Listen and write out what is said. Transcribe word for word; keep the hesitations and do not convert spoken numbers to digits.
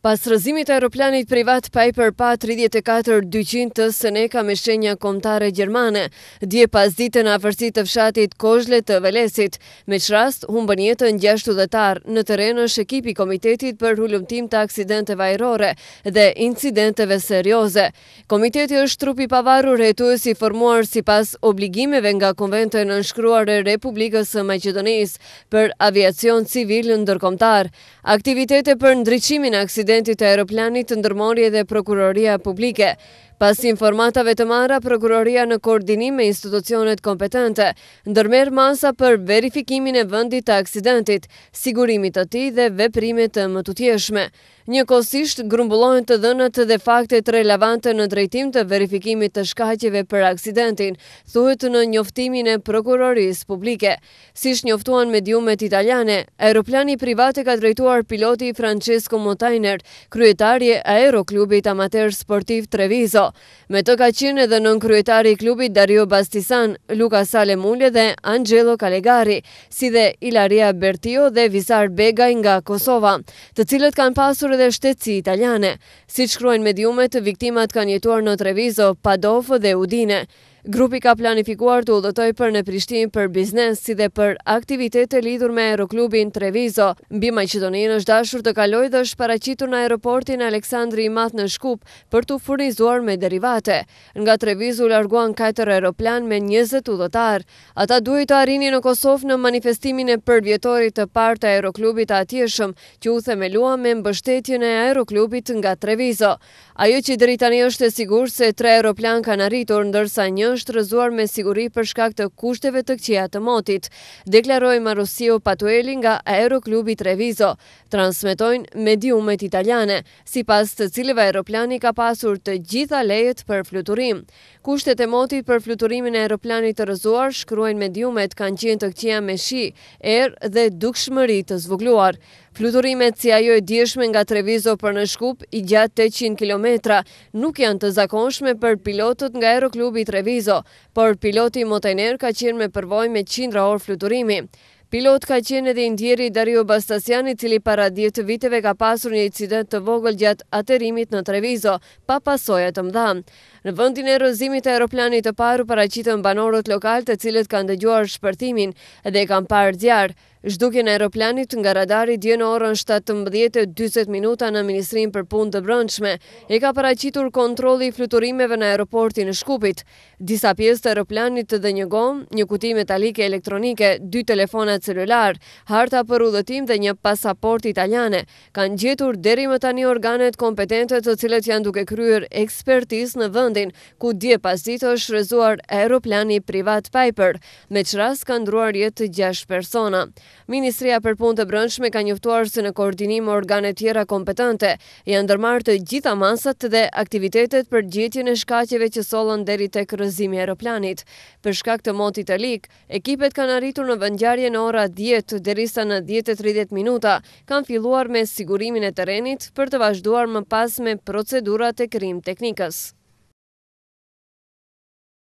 Pas rrëzimit të aeroplanit privat Piper Pa tridhjetë e katër dyqind të Seneca me shenja kombëtare gjermane, dje pas dite në afërsi të fshatit Kozhle të Velesit, me që rast humbën jetën gjashtë udhëtar. Në teren është ekipi Komitetit për hulumtim të aksidenteve ajrore dhe incidenteve serioze. Komiteti është trupi pavarur hetues i formuar sipas obligimeve nga Konvente nënshkruar e Republikës së Maqedonisë për aviacion civil ndërkombëtar. Aktivitete për ndriçimin e aksidenteve të aeroplanit të ndërmori edhe Prokuroria Publike. Pas informatave të marra, Prokuroria në koordinim me institucionet kompetente ndërmerr masa për verifikimin e vendit të aksidentit, sigurimit të tij dhe veprimet të mëtutjeshme. Njëkohësisht grumbullohen të dhënat dhe faktet relevante në drejtim të verifikimit të shkaqeve për aksidentin, thuhet në njoftimin e Prokurorisë Publike. Siç njoftuan mediumet italiane, aeroplani privat e ka drejtuar piloti Francesco Motainer, kryetari i Aeroklubit Amater Sportiv Treviso. Me të ka qenë edhe nënkryetari i klubit Dario Bastisan, Luca Salemule dhe Angelo Calegari, si dhe Ilaria Bertio dhe Visar Begaj nga Kosova, të cilët kanë pasur edhe shtetësi italiane. Siç shkruajnë mediumet, viktimat kanë jetuar në Treviso, Padov dhe Udine. Grupi ka planifikuar të udhëtojë për në Prishtinë për biznes si dhe për aktivitete lidhur me Aeroklubin Treviso. Mbi Maqedoninë është dashur të kalojë dhe është paraqitur në aeroportin Aleksandri i Madh në Shkup për të furnizuar me derivate. Nga Treviso u larguan katër aeroplan me njëzet udhëtar. Ata duhej të arrinin në Kosovë në manifestimin e përvjetorit të parë të Aeroklubit të atjeshëm, që u themelua me mbështetjen e Aeroklubit nga Treviso. Ajo që deri tani është e sigurt se tre aeroplan kanë arritur, ndërsa një është rrëzuar me siguri për shkak të kushteve të këqija të motit, deklaroi Marusio Patueli nga Aeroklubi Treviso, transmetojnë mediumet italiane, sipas të cilëve aeroplani ka pasur të gjitha lejet për fluturim. Kushtet e motit për fluturimin e aeroplanit të rrëzuar, shkruajnë mediumet, kanë qenë të këqija me shi, erë dhe dukshmëri të zvogluar. Fluturimet si ajo e dieshme nga Treviso për në Shkup i gjatë tetëqind kilometra nuk janë të zakonshme për pilotët nga Aeroklubi Treviso, por piloti Motainer ka qenë me përvojë me qindra orë fluturimi. Pilot ka qenë edhe indjeri Dario Bastisan, i cili para dhjetë viteve ka pasur një incident të vogël gjatë aterimit në Treviso, pa pasoja të mëdha. Në vendin e rrëzimit të aeroplanit të parë paraqitën banorët lokal, të cilët kanë dëgjuar shpërtimin dhe kanë parë zjarr. Zhdukjen e aeroplanit nga radari dje në orën shtatëmbëdhjetë e dyqin minuta në Ministrinë për Punë të Brendshme e ka paraqitur kontrolli i fluturimeve në aeroportin e Shkupit. Disa pjesë të aeroplanit dhe një gomë, një kuti metalike elektronike, dy telefona celular, harta për udhëtim dhe një pasaport italiane kanë gjetur deri më tani organet kompetente, të cilët janë duke kryer ekspertizë në vendin ku dje pasditë është rrëzuar aeroplani privat Piper, me që rast ka ndruar jetë gjashtë persona. Ministria për Punë të Brendshme ka njoftuar se në koordinim me organe tjera kompetente janë ndërmarrë të gjitha masat dhe aktivitetet për gjetjen e shkaqeve që sollën deri tek rrëzimi i aeroplanit. Për shkak të motit të lik, ekipet kanë arritur në vendngjarje në ora dhjetë, derisa në dhjetë e tridhjetë minuta kanë filluar me sigurimin e terrenit për të vazhduar më pas me procedurat e krim teknikës.